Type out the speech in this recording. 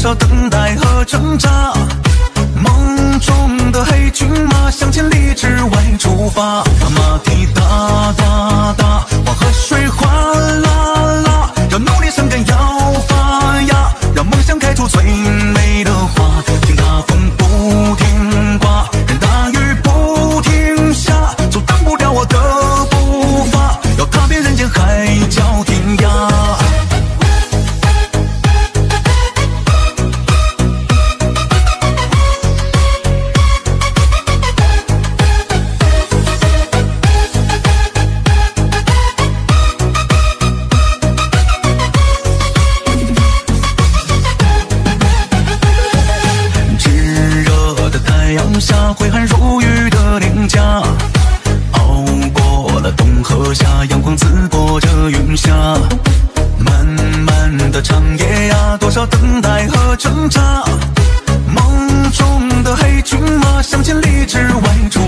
少等待和挣扎。梦中的黑骏马向千里之外出发，马蹄哒哒哒，黄河水哗啦啦，要努力生根要发芽，让梦想开出最美的花。听大风不停刮，任大雨不停下，阻挡不了我的步伐，要踏遍人间海角天涯。下挥汗如雨的脸颊，熬过了冬和夏，阳光刺破着云霞。漫漫的长夜呀，多少等待和挣扎。梦中的黑骏马向千里之外出